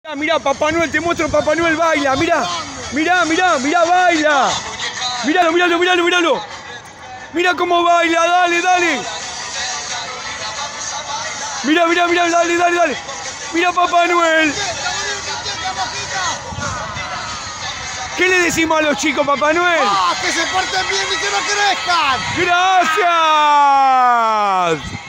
Mirá, Papá Noel, te muestro, Papá Noel baila, mirá, baila. Míralo. Mirá cómo baila, dale. Mirá, dale. Mirá, Papá Noel. ¿Qué le decimos a los chicos, Papá Noel? ¡Ah, que se porten bien y que no crezcan! ¡Gracias!